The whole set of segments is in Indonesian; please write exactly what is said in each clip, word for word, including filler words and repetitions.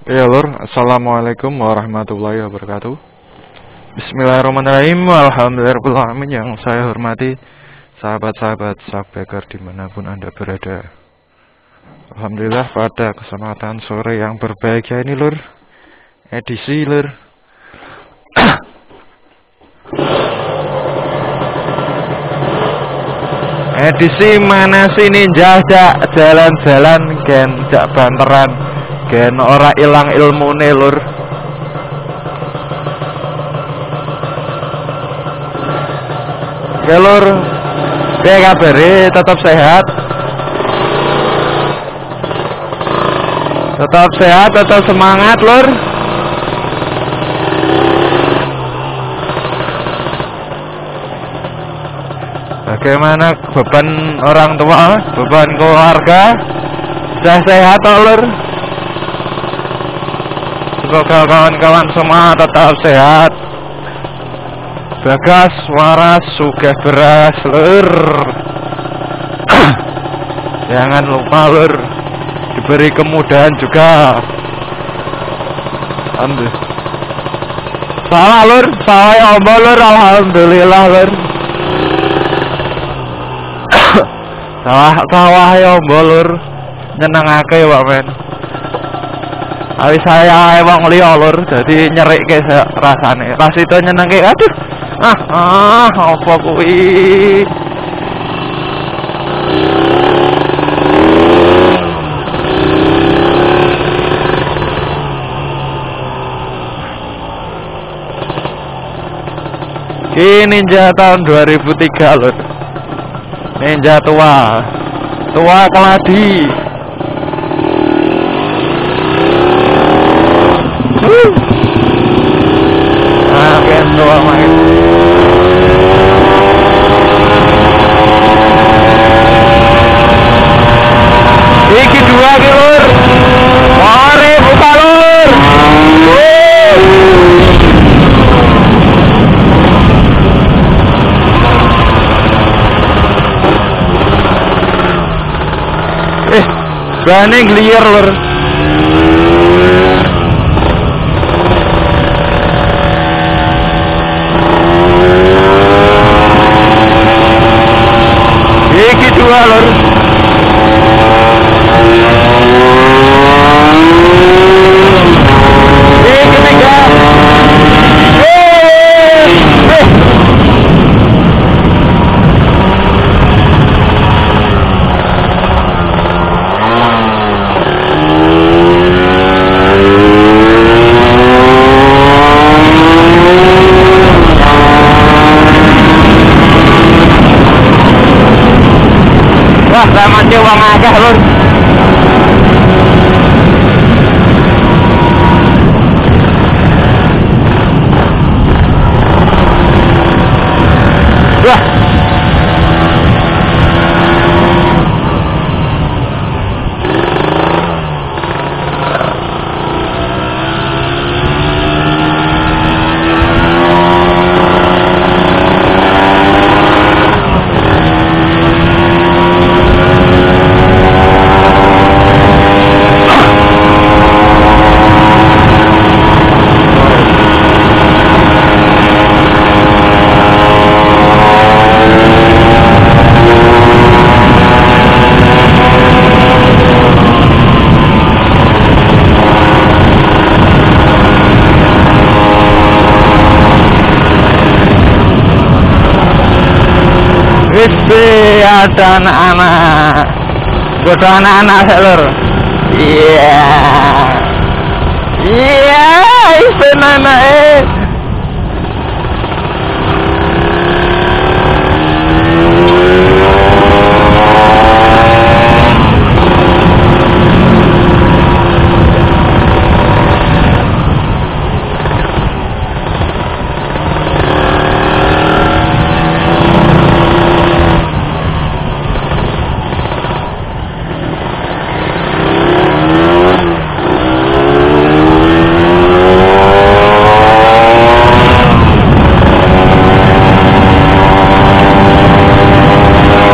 Ya lur, assalamualaikum warahmatullahi wabarakatuh. Bismillahirrahmanirrahim. Alhamdulillahirrahmanirrahim. Yang saya hormati sahabat-sahabat Subbacker dimanapun anda berada. Alhamdulillah pada kesempatan sore yang berbahagia ini lur, edisi lur edisi mana sih ninja jak jalan-jalan gen jak banteran gen ora ilang ilmune lur. Oke lur, piye kabare? Tetap sehat, tetap sehat, tetap semangat lur. Bagaimana beban orang tua, beban keluarga? Sudah sehat toh lur? Semoga kawan-kawan semua tetap sehat. Bagas waras sugih beras lur. Jangan lupa lur, diberi kemudahan juga. Alhamdulillah. Salah lur, salah ya ombo lur, alhamdulillah lur. Sawah sawah ya ombo lur, nyenengake Pak men. Awi saya wong liya lur, dadi nyerikke rasane. Pas itu nyenengke, aduh. Ah, ah, apa kuwi? Ini ninja tahun dua ribu tiga lur. Ninja tua. Tua keladi. Uh. Ah, kan tua main. Iki dua ki lur. Mari buka lur. Eh, bane gliyer lur. Iki dua lur. Wah, ramane wong akeh lur. Wah. Wih, ada anak-anak. Ada anak-anak lur. Iya. Iya, itu anak eh.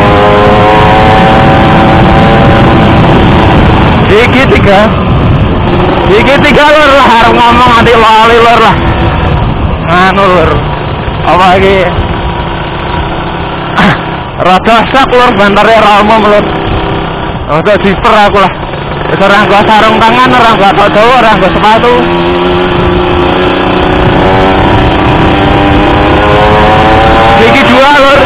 Iki tiga Iki tiga lur lah, harus ngomong nanti lali lur lah. Nganu lur. Apa iki? Rada sak lur bantare ra umum lur. Rada diper aku lah. Wis ora nggo sarung tangan, ora nggo tok dawa, ora nggo sepatu. Iki dua lur.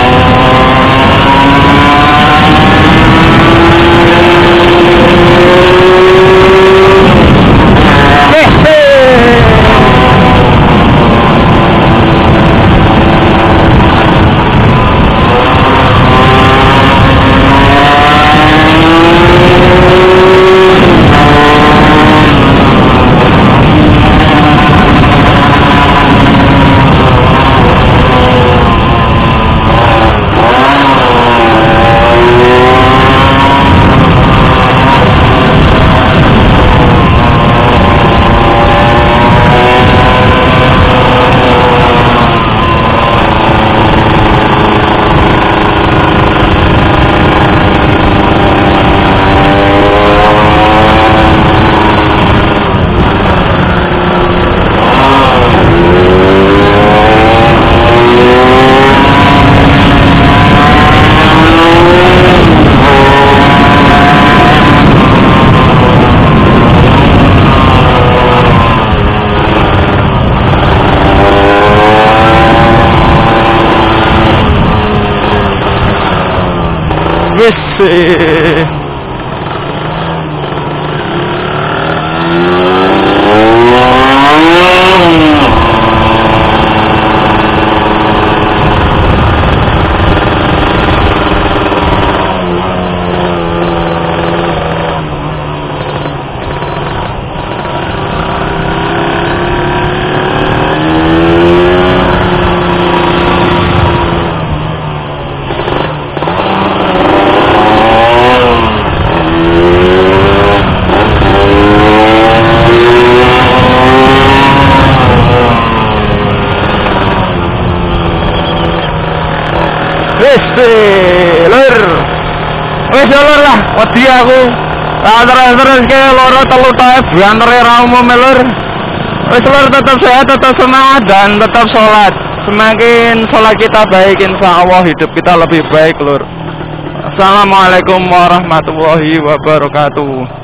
Wis Wis lur. Wis lur lah, wedi aku. Tak terus-terus ke loro telu tae bantere ra umum lur. Wis lur, tetap sehat, tetap semangat dan tetap sholat. Semakin sholat kita baik, insya Allah hidup kita lebih baik lur. Assalamualaikum warahmatullahi wabarakatuh.